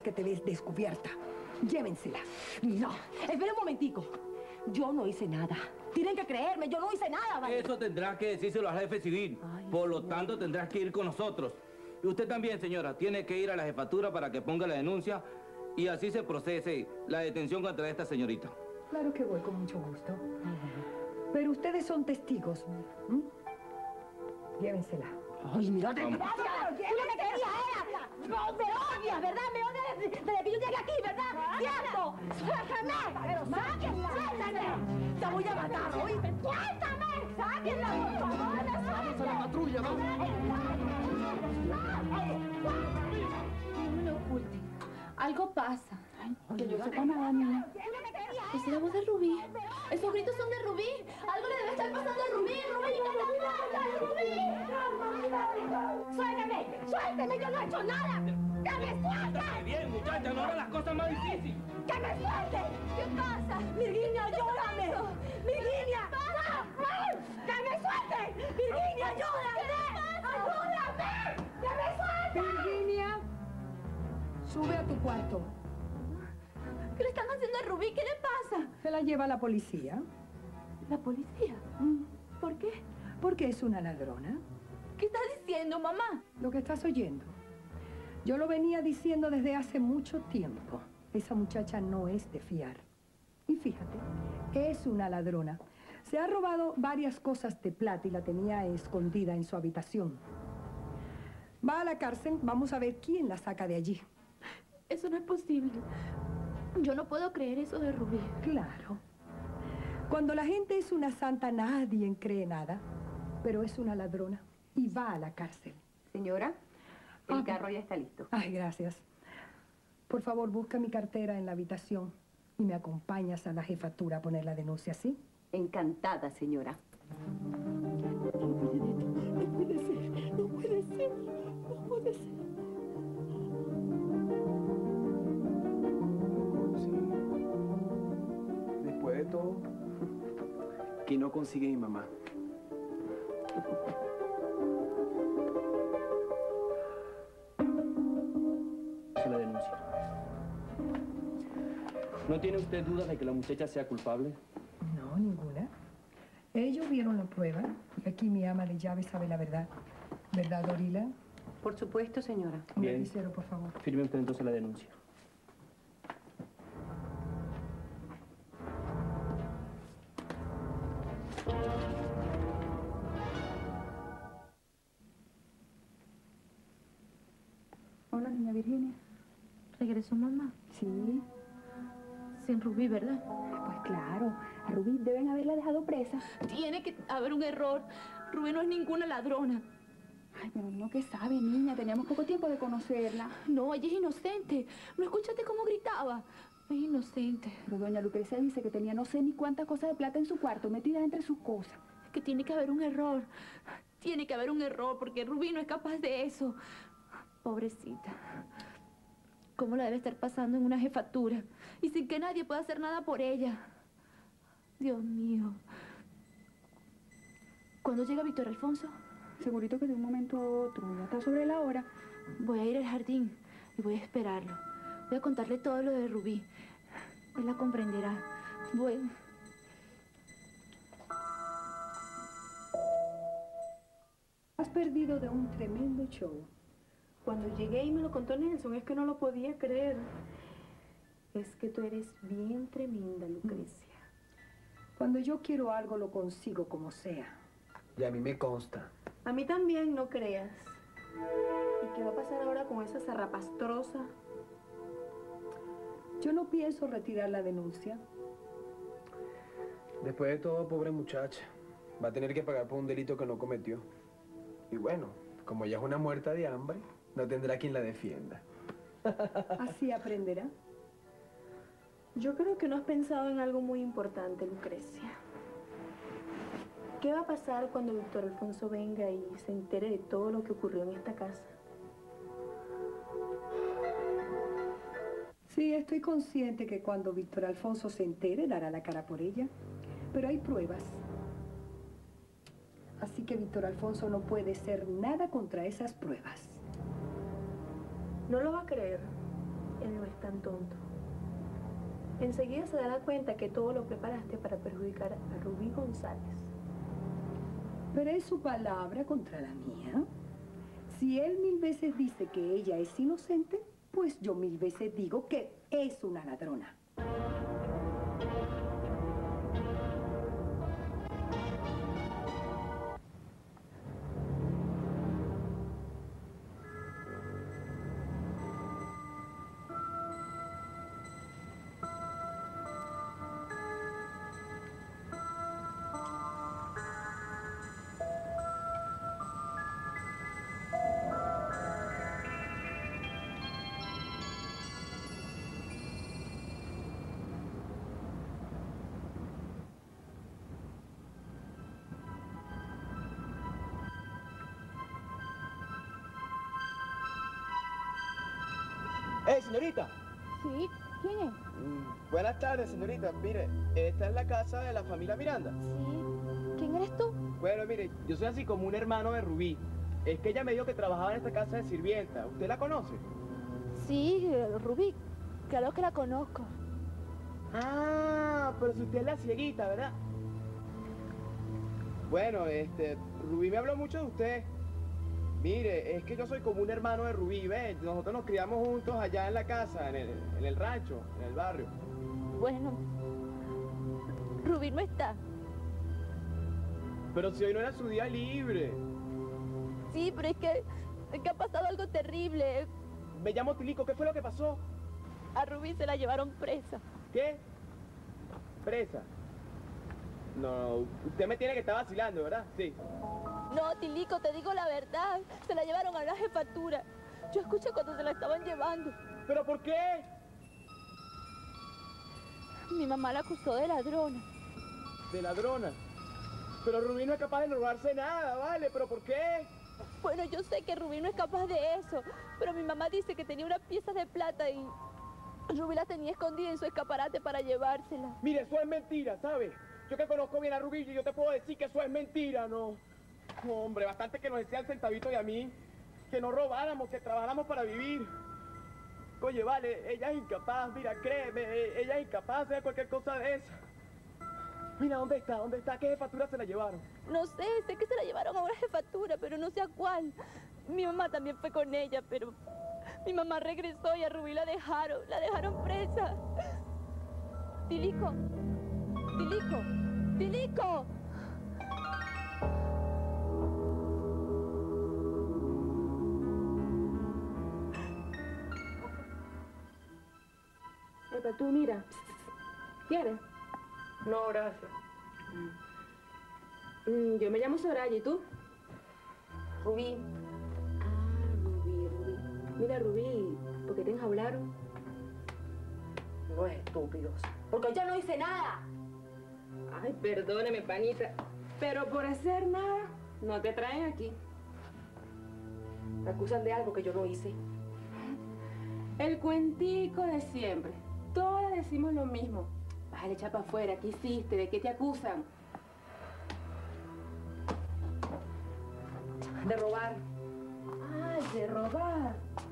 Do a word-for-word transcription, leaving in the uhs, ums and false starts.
que te ves descubierta. Llévensela. No, espera un momentico. Yo no hice nada. Tienen que creerme, yo no hice nada, ¿vale? Eso tendrás que decírselo al jefe civil. Ay, Por lo señora. tanto, tendrás que ir con nosotros. Y usted también, señora, tiene que ir a la jefatura para que ponga la denuncia y así se procese la detención contra esta señorita. Claro que voy, con mucho gusto. Pero ustedes son testigos. ¿Mm? Llévensela. Ay, mira, desgracia. Tú lo que querías era... No, me odias, ¿verdad? Me odias desde, desde que yo llegué aquí, ¿verdad? ¡Cierto! ¡Suéltame! ¡Sáquenla! ¡Suéltame! ¡Te voy a matar, oíste! ¡Suéltame! ¡Sáquenla, por favor! ¡Vamos a la patrulla, vamos! No me lo oculten. Algo pasa. Ay, que yo sepa nada, niña. ¿Es la voz de Rubí? Esos gritos son de Rubí. Algo le debe estar pasando a Rubí. ¡Rubí, qué te pasa, Rubí! ¡Suéltame! ¡Suéltame! ¡Yo no he hecho nada! ¡Que me suelte! Bien, muchacha, no hagas las cosas más difíciles. ¡Que me suelte! ¿Qué pasa? Virginia, ayúdame. Virginia, ¡que me suelte! Virginia, ayúdame. ¡Ayúdame! ¡Que me suelte! Virginia, sube a tu cuarto. ¿Qué le están haciendo a Rubí? ¿Qué le pasa? Se la lleva la policía. ¿La policía? Mm. ¿Por qué? Porque es una ladrona. ¿Qué estás diciendo, mamá? Lo que estás oyendo. Yo lo venía diciendo desde hace mucho tiempo. Esa muchacha no es de fiar. Y fíjate, es una ladrona. Se ha robado varias cosas de plata y la tenía escondida en su habitación. Va a la cárcel, vamos a ver quién la saca de allí. Eso no es posible. Yo no puedo creer eso de Rubí. Claro. Cuando la gente es una santa, nadie cree nada. Pero es una ladrona y va a la cárcel. Señora, el Ah, carro ya está listo. Ay, gracias. Por favor, busca mi cartera en la habitación y me acompañas a la jefatura a poner la denuncia, ¿sí? Encantada, señora. No puede ser, no puede ser, no puede ser. Después de todo, que no consigue mi mamá. Se la denuncia. ¿No tiene usted dudas de que la muchacha sea culpable? No, ninguna. Ellos vieron la prueba y aquí mi ama de llave sabe la verdad. ¿Verdad, Dorila? Por supuesto, señora. Un Bien. lapicero, por favor. Firme usted entonces la denuncia. Hola, niña Virginia. ¿Regresó mamá? Sí, Sin Rubí, ¿verdad? pues claro. A Rubí deben haberla dejado presa. Tiene que haber un error. Rubí no es ninguna ladrona. Ay, pero uno que sabe, niña. Teníamos poco tiempo de conocerla. No, ella es inocente. ¿No escuchaste cómo gritaba? Es inocente. Pero doña Lucrecia dice que tenía no sé ni cuántas cosas de plata en su cuarto, metidas entre sus cosas. Es que tiene que haber un error. Tiene que haber un error porque Rubí no es capaz de eso. Pobrecita. ¿Cómo la debe estar pasando en una jefatura? Y sin que nadie pueda hacer nada por ella. Dios mío. ¿Cuándo llega Víctor Alfonso? Segurito que de un momento a otro, ya está sobre la hora. Voy a ir al jardín y voy a esperarlo. Voy a contarle todo lo de Rubí. Él la comprenderá. Voy... Has perdido de un tremendo show. Cuando llegué y me lo contó Nelson, es que no lo podía creer. Es que tú eres bien tremenda, Lucrecia. Cuando yo quiero algo, lo consigo como sea. Y a mí me consta. A mí también, no creas. ¿Y qué va a pasar ahora con esa zarrapastrosa? Yo no pienso retirar la denuncia. Después de todo, pobre muchacha, va a tener que pagar por un delito que no cometió. Y bueno, como ella es una muerta de hambre, no tendrá quien la defienda. Así aprenderá. Yo creo que no has pensado en algo muy importante, Lucrecia. ¿Qué va a pasar cuando Víctor Alfonso venga y se entere de todo lo que ocurrió en esta casa? Sí, estoy consciente que cuando Víctor Alfonso se entere, dará la cara por ella. Pero hay pruebas. Así que Víctor Alfonso no puede hacer nada contra esas pruebas. No lo va a creer. Él tonto. Enseguida se dará cuenta que todo lo preparaste para perjudicar a Rubí González. Pero es su palabra contra la mía. Si él mil veces dice que ella es inocente, pues yo mil veces digo que es una ladrona. ¡Eh, señorita! ¿Sí? ¿Quién es? Mm, buenas tardes, señorita. Mire, esta es la casa de la familia Miranda. Sí. ¿Quién eres tú? Bueno, mire, yo soy así como un hermano de Rubí. Es que ella me dijo que trabajaba en esta casa de sirvienta. ¿Usted la conoce? Sí, Rubí. Claro que la conozco. Ah, pero si usted es la cieguita, ¿verdad? Bueno, este, Rubí me habló mucho de usted. Mire, es que yo soy como un hermano de Rubí, ¿ves? Nosotros nos criamos juntos allá en la casa, en el, en el rancho, en el barrio. Bueno, Rubí no está. Pero si hoy no era su día libre. Sí, pero es que, es que ha pasado algo terrible. Me llamo Tilico, ¿qué fue lo que pasó? A Rubí se la llevaron presa. ¿Qué? ¿Presa? No, usted me tiene que estar vacilando, ¿verdad? Sí. No, Tilico, te digo la verdad. Se la llevaron a la jefatura. Yo escuché cuando se la estaban llevando. ¿Pero por qué? Mi mamá la acusó de ladrona. ¿De ladrona? Pero Rubí no es capaz de robarse nada, ¿vale? ¿Pero por qué? Bueno, yo sé que Rubí no es capaz de eso, pero mi mamá dice que tenía unas piezas de plata y Rubí las tenía escondidas en su escaparate para llevársela. Mire, eso es mentira, ¿sabes? Yo que conozco bien a Rubí y yo te puedo decir que eso es mentira, ¿no? Hombre, bastante que nos decía el centavito y a mí, que no robáramos, que trabajáramos para vivir. Oye, vale, ella es incapaz, mira, créeme, ella es incapaz de hacer cualquier cosa de esa. Mira, ¿dónde está? ¿Dónde está? ¿Qué jefatura se la llevaron? No sé, sé que se la llevaron a una jefatura, pero no sé a cuál. Mi mamá también fue con ella, pero mi mamá regresó y a Rubí la dejaron, la dejaron presa. Tilico, Tilico, Tilico. Epa, tú mira. ¿Quieres? No, gracias. Mm, yo me llamo Soraya, ¿y tú? Rubí. Ah, Rubí, Rubí. Mira, Rubí, ¿por qué te enjaularon? No estúpidos. Porque yo no hice nada. Ay, perdóneme, panita. Pero por hacer nada, no te traen aquí. Me acusan de algo que yo no hice. El cuentico de siempre. Todas decimos lo mismo. Bájale, chapa afuera. ¿Qué hiciste? ¿De qué te acusan? De robar. Ah, de robar.